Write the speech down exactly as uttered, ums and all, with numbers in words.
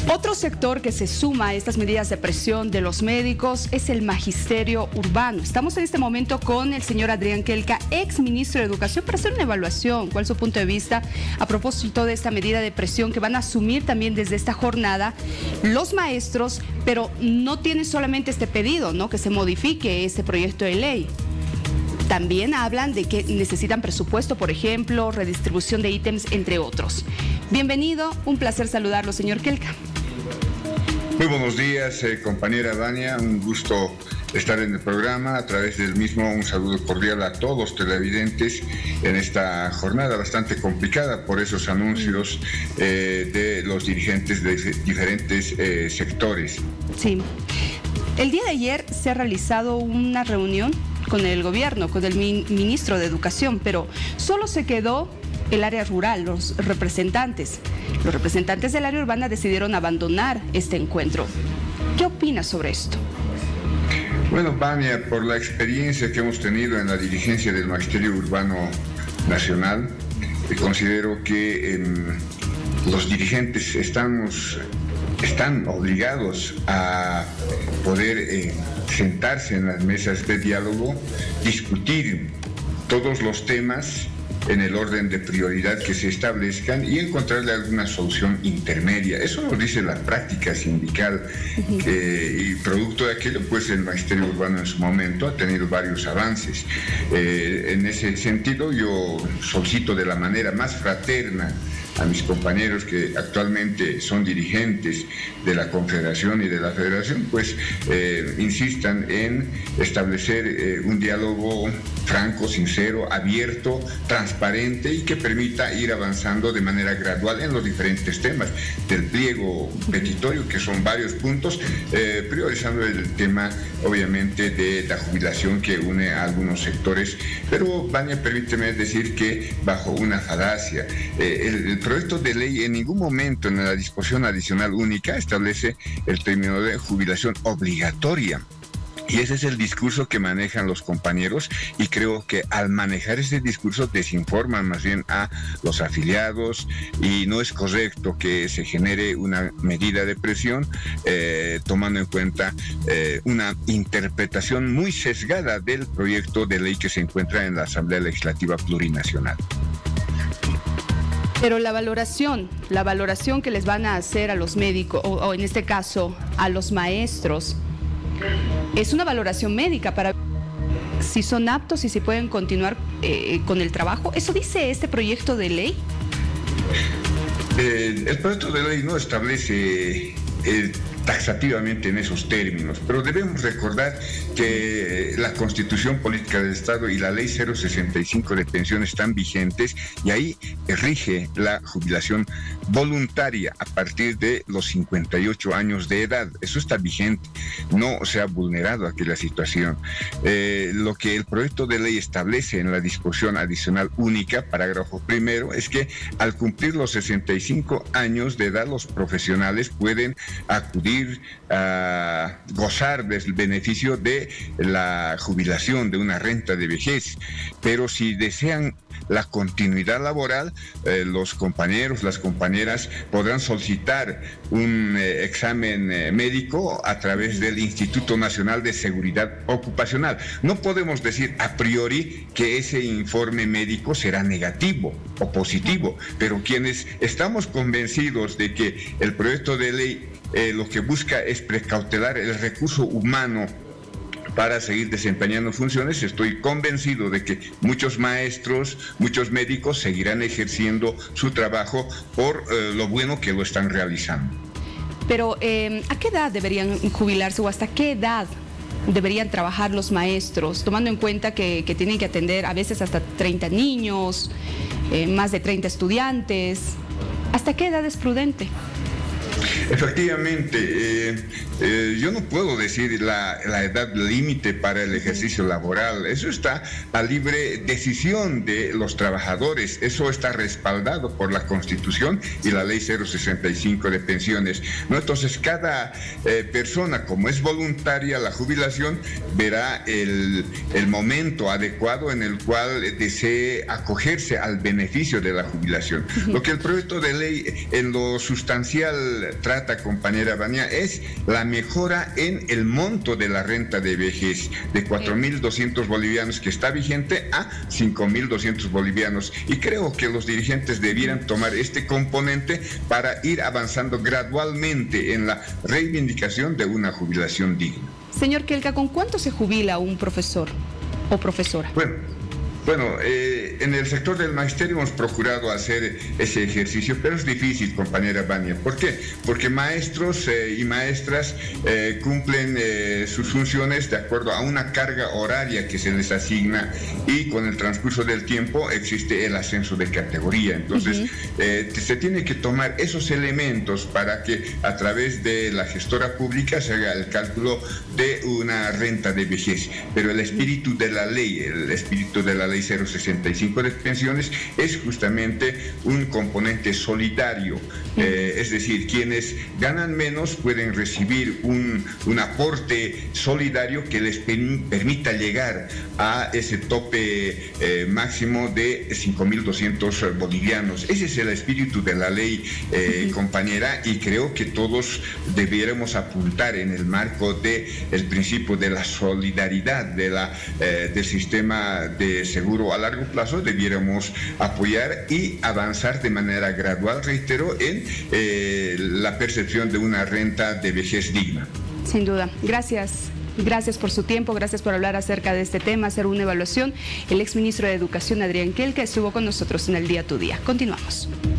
Otro sector que se suma a estas medidas de presión de los médicos es el magisterio urbano. Estamos en este momento con el señor Adrián Quelca, ex ministro de Educación, para hacer una evaluación, cuál es su punto de vista a propósito de esta medida de presión que van a asumir también desde esta jornada los maestros, pero no tienen solamente este pedido, ¿no?, que se modifique este proyecto de ley. También hablan de que necesitan presupuesto, por ejemplo, redistribución de ítems, entre otros. Bienvenido, un placer saludarlo, señor Quelca. Muy buenos días, eh, compañera Dania, un gusto estar en el programa. A través del mismo, un saludo cordial a todos los televidentes en esta jornada bastante complicada por esos anuncios eh, de los dirigentes de diferentes eh, sectores. Sí. El día de ayer se ha realizado una reunión con el gobierno, con el ministro de Educación, pero solo se quedó el área rural, los representantes. Los representantes del área urbana decidieron abandonar este encuentro. ¿Qué opinas sobre esto? Bueno, Vania, por la experiencia que hemos tenido en la dirigencia del Magisterio Urbano Nacional, eh, considero que eh, los dirigentes estamos, están obligados a poder eh, sentarse en las mesas de diálogo, discutir todos los temas en el orden de prioridad que se establezcan y encontrarle alguna solución intermedia. Eso nos dice la práctica sindical eh, y producto de aquello, pues el Magisterio Urbano en su momento ha tenido varios avances. Eh, en ese sentido, yo solicito de la manera más fraterna a mis compañeros que actualmente son dirigentes de la Confederación y de la Federación, pues eh, insistan en establecer eh, un diálogo franco, sincero, abierto, transparente y que permita ir avanzando de manera gradual en los diferentes temas del pliego petitorio, que son varios puntos, eh, priorizando el tema, obviamente, de la jubilación que une a algunos sectores. Pero, Vania, permíteme decir que bajo una falacia, eh, el, el proyecto de ley en ningún momento en la disposición adicional única establece el término de jubilación obligatoria. Y ese es el discurso que manejan los compañeros y creo que al manejar ese discurso desinforman más bien a los afiliados y no es correcto que se genere una medida de presión eh, tomando en cuenta eh, una interpretación muy sesgada del proyecto de ley que se encuentra en la Asamblea Legislativa Plurinacional. Pero la valoración, la valoración que les van a hacer a los médicos, o, o en este caso a los maestros, es una valoración médica para si son aptos y si pueden continuar eh, con el trabajo. ¿Eso dice este proyecto de ley? Eh, el proyecto de ley no establece eh, taxativamente en esos términos, pero debemos recordar que la Constitución Política del Estado y la Ley cero sesenta y cinco de pensiones están vigentes y ahí rige la jubilación voluntaria a partir de los cincuenta y ocho años de edad. Eso está vigente, no se ha vulnerado aquella situación. Eh, lo que el proyecto de ley establece en la disposición adicional única, parágrafo primero, es que al cumplir los sesenta y cinco años de edad, los profesionales pueden acudir a gozar del beneficio de la jubilación, de una renta de vejez, pero si desean la continuidad laboral, eh, los compañeros, las compañeras podrán solicitar un eh, examen eh, médico a través del Instituto Nacional de Seguridad Ocupacional. No podemos decir a priori que ese informe médico será negativo o positivo, pero quienes estamos convencidos de que el proyecto de ley eh, lo que busca es precautelar el recurso humano para seguir desempeñando funciones, estoy convencido de que muchos maestros, muchos médicos seguirán ejerciendo su trabajo por eh, lo bueno que lo están realizando. Pero, eh, ¿a qué edad deberían jubilarse o hasta qué edad deberían trabajar los maestros, tomando en cuenta que, que tienen que atender a veces hasta treinta niños, eh, más de treinta estudiantes? ¿Hasta qué edad es prudente? Efectivamente, eh, eh, yo no puedo decir la, la edad límite para el ejercicio laboral. Eso está a libre decisión de los trabajadores. Eso está respaldado por la Constitución y la Ley cero sesenta y cinco de pensiones, ¿no? Entonces, cada eh, persona, como es voluntaria la jubilación, verá el, el momento adecuado en el cual desee acogerse al beneficio de la jubilación. Uh-huh. Lo que el proyecto de ley en lo sustancial trata, compañera Vania, es la mejora en el monto de la renta de vejez de cuatro mil doscientos bolivianos que está vigente a cinco mil doscientos bolivianos, y creo que los dirigentes debieran tomar este componente para ir avanzando gradualmente en la reivindicación de una jubilación digna. Señor Kelka, ¿con cuánto se jubila un profesor o profesora? Bueno, Bueno, eh, en el sector del magisterio hemos procurado hacer ese ejercicio, pero es difícil, compañera Vania. ¿Por qué? Porque maestros eh, y maestras eh, cumplen eh, sus funciones de acuerdo a una carga horaria que se les asigna, y con el transcurso del tiempo existe el ascenso de categoría. Entonces, uh-huh. eh, se tiene que tomar esos elementos para que a través de la gestora pública se haga el cálculo de una renta de vejez. Pero el espíritu de la ley, el espíritu de la ley cero sesenta y cinco de pensiones es justamente un componente solidario, eh, es decir, quienes ganan menos pueden recibir un, un aporte solidario que les permita llegar a ese tope eh, máximo de cinco mil doscientos bolivianos. Ese es el espíritu de la ley, eh, compañera, y creo que todos debiéramos apuntar en el marco del principio de la solidaridad de la, eh, del sistema de seguridad a largo plazo. Debiéramos apoyar y avanzar de manera gradual, reitero, en eh, la percepción de una renta de vejez digna. Sin duda. Gracias. Gracias por su tiempo, gracias por hablar acerca de este tema, hacer una evaluación. El exministro de Educación, Adrián Kelka, estuvo con nosotros en el Día Tu Día. Continuamos.